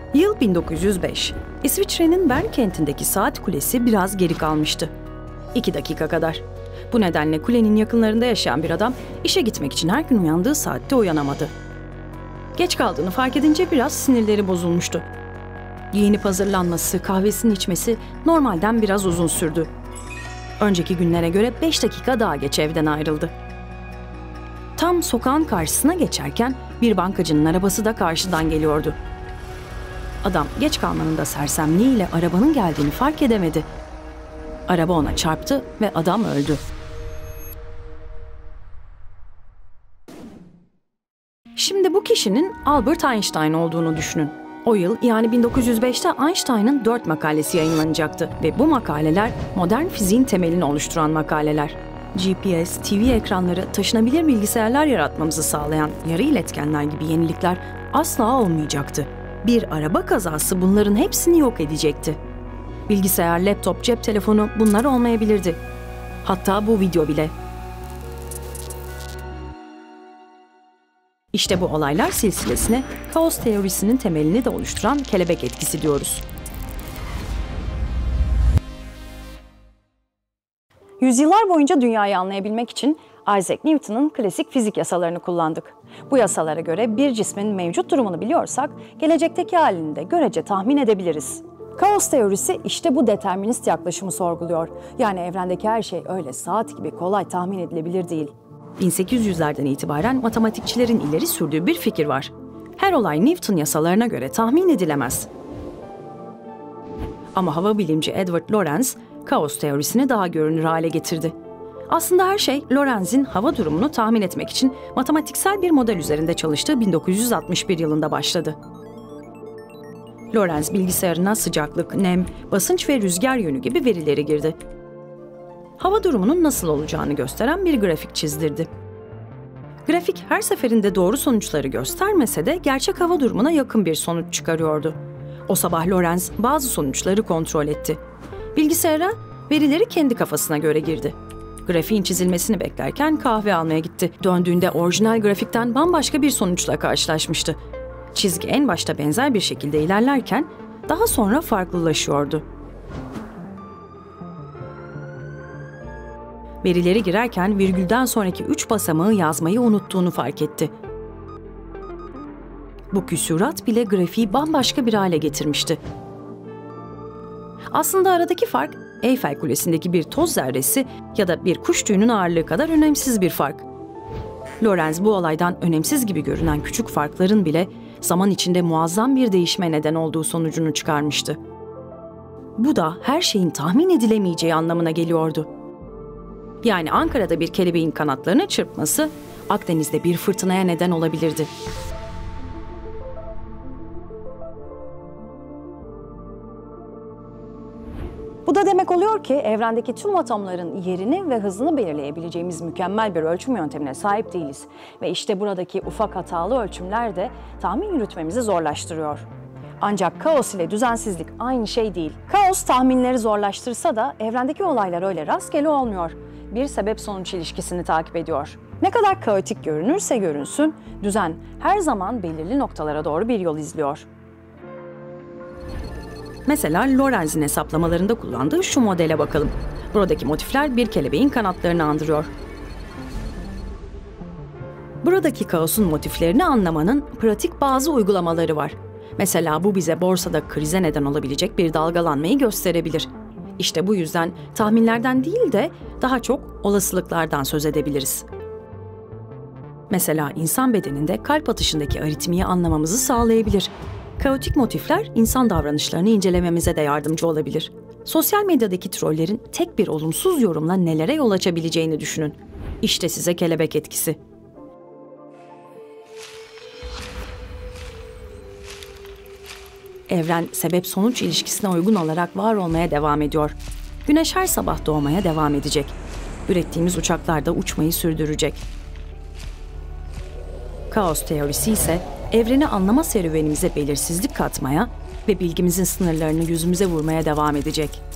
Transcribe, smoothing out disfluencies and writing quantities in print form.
Yıl 1905. İsviçre'nin Bern kentindeki saat kulesi biraz geri kalmıştı. 2 dakika kadar. Bu nedenle kulenin yakınlarında yaşayan bir adam işe gitmek için her gün uyandığı saatte uyanamadı. Geç kaldığını fark edince biraz sinirleri bozulmuştu. Giyinip hazırlanması, kahvesini içmesi normalden biraz uzun sürdü. Önceki günlere göre 5 dakika daha geç evden ayrıldı. Tam sokağın karşısına geçerken bir bankacının arabası da karşıdan geliyordu. Adam geç kalmanın da sersemliğiyle arabanın geldiğini fark edemedi. Araba ona çarptı ve adam öldü. Şimdi bu kişinin Albert Einstein olduğunu düşünün. O yıl yani 1905'te Einstein'ın 4 makalesi yayınlanacaktı ve bu makaleler modern fiziğin temelini oluşturan makaleler. GPS, TV ekranları, taşınabilir bilgisayarlar yaratmamızı sağlayan yarı iletkenler gibi yenilikler asla olmayacaktı. Bir araba kazası bunların hepsini yok edecekti. Bilgisayar, laptop, cep telefonu bunlar olmayabilirdi. Hatta bu video bile. İşte bu olaylar silsilesine kaos teorisinin temelini de oluşturan kelebek etkisi diyoruz. Yüzyıllar boyunca dünyayı anlayabilmek için Isaac Newton'un klasik fizik yasalarını kullandık. Bu yasalara göre bir cismin mevcut durumunu biliyorsak, gelecekteki halini de görece tahmin edebiliriz. Kaos teorisi işte bu determinist yaklaşımı sorguluyor. Yani evrendeki her şey öyle saat gibi kolay tahmin edilebilir değil. 1800'lerden itibaren matematikçilerin ileri sürdüğü bir fikir var. Her olay Newton yasalarına göre tahmin edilemez. Ama hava bilimci Edward Lorenz, kaos teorisini daha görünür hale getirdi. Aslında her şey Lorenz'in hava durumunu tahmin etmek için matematiksel bir model üzerinde çalıştığı 1961 yılında başladı. Lorenz bilgisayarına sıcaklık, nem, basınç ve rüzgar yönü gibi verileri girdi. Hava durumunun nasıl olacağını gösteren bir grafik çizdirdi. Grafik her seferinde doğru sonuçları göstermese de gerçek hava durumuna yakın bir sonuç çıkarıyordu. O sabah Lorenz bazı sonuçları kontrol etti. Bilgisayara verileri kendi kafasına göre girdi. Grafiğin çizilmesini beklerken kahve almaya gitti. Döndüğünde orijinal grafikten bambaşka bir sonuçla karşılaşmıştı. Çizgi en başta benzer bir şekilde ilerlerken daha sonra farklılaşıyordu. Verileri girerken virgülden sonraki 3 basamağı yazmayı unuttuğunu fark etti. Bu küsurat bile grafiği bambaşka bir hale getirmişti. Aslında aradaki fark, Eyfel Kulesi'ndeki bir toz zerresi ya da bir kuş tüyünün ağırlığı kadar önemsiz bir fark. Lorenz bu olaydan önemsiz gibi görünen küçük farkların bile zaman içinde muazzam bir değişime neden olduğu sonucunu çıkarmıştı. Bu da her şeyin tahmin edilemeyeceği anlamına geliyordu. Yani Ankara'da bir kelebeğin kanatlarını çırpması, Akdeniz'de bir fırtınaya neden olabilirdi. Bu da demek oluyor ki evrendeki tüm atomların yerini ve hızını belirleyebileceğimiz mükemmel bir ölçüm yöntemine sahip değiliz. Ve işte buradaki ufak hatalı ölçümler de tahmin yürütmemizi zorlaştırıyor. Ancak kaos ile düzensizlik aynı şey değil. Kaos tahminleri zorlaştırsa da evrendeki olaylar öyle rastgele olmuyor. Bir sebep-sonuç ilişkisini takip ediyor. Ne kadar kaotik görünürse görünsün, düzen her zaman belirli noktalara doğru bir yol izliyor. Mesela Lorenz'in hesaplamalarında kullandığı şu modele bakalım. Buradaki motifler bir kelebeğin kanatlarını andırıyor. Buradaki kaosun motiflerini anlamanın pratik bazı uygulamaları var. Mesela bu bize borsada krize neden olabilecek bir dalgalanmayı gösterebilir. İşte bu yüzden tahminlerden değil de daha çok olasılıklardan söz edebiliriz. Mesela insan bedeninde kalp atışındaki aritmiyi anlamamızı sağlayabilir. Kaotik motifler insan davranışlarını incelememize de yardımcı olabilir. Sosyal medyadaki trollerin tek bir olumsuz yorumla nelere yol açabileceğini düşünün. İşte size kelebek etkisi. Evren sebep-sonuç ilişkisine uygun olarak var olmaya devam ediyor. Güneş her sabah doğmaya devam edecek. Ürettiğimiz uçaklar da uçmayı sürdürecek. Kaos teorisi ise evreni anlama serüvenimize belirsizlik katmaya ve bilgimizin sınırlarını yüzümüze vurmaya devam edecek.